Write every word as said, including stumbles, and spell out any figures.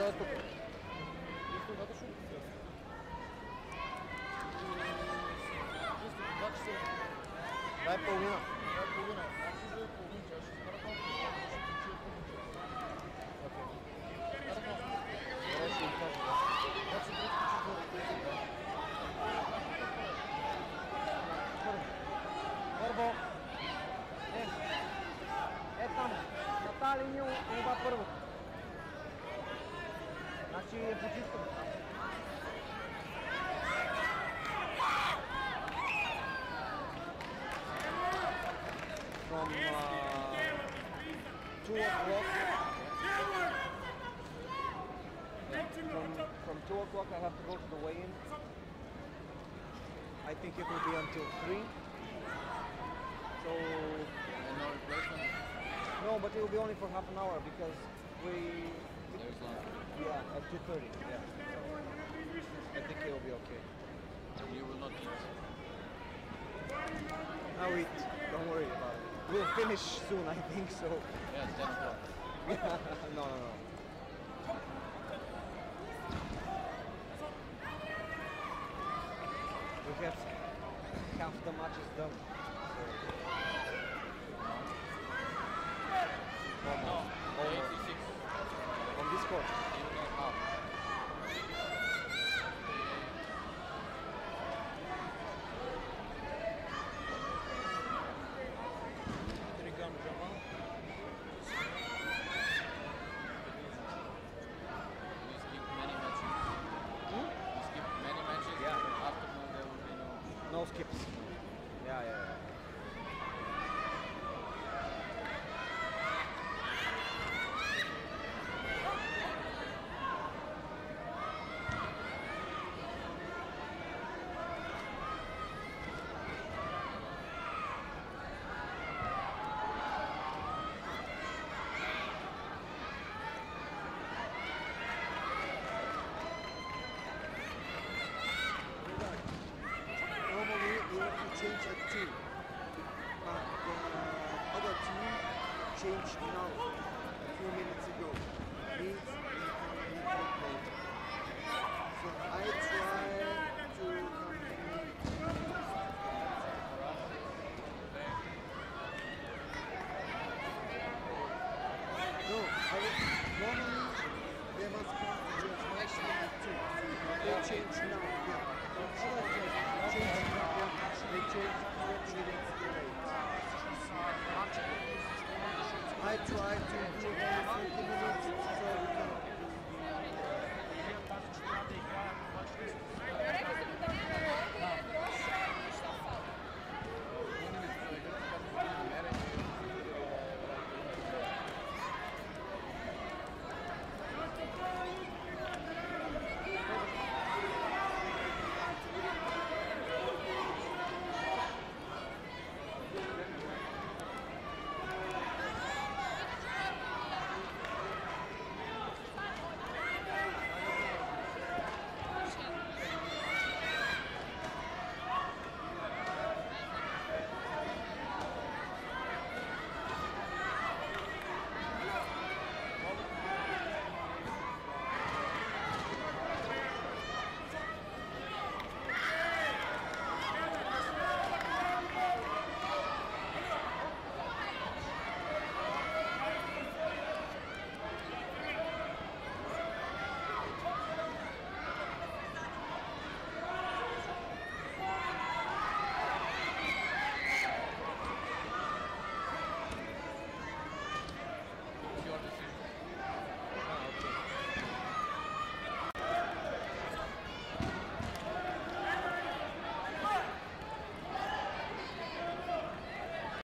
е тук. Това е половина. Това е половина. Значи за половин час ще стара малко. Добре, ще им кажа, да. Значи другото четвърто. Първо. Е, е там. На тази линия това първо. Значи е почистено. From uh, two o'clock. From, from two o'clock I have to go to the weigh-in. I think it will be until three. So And no replacement? no, but it will be only for half an hour because we There's one. yeah at two thirty. Yeah, I think it will be okay. You will not eat. I'll eat. Don't worry about it. We'll finish soon, I think so. Yeah, it's ten o'clock. no, no, no. We have half the match is done. So. No, Almost. eighty-six. On this court. You will not have. Trigam Jamal. We skip many matches. Hmm? We skip many matches. Yeah. Afternoon there will be no. No skips. Yeah, yeah, yeah. Normally we have to change at two, but the other team changed now.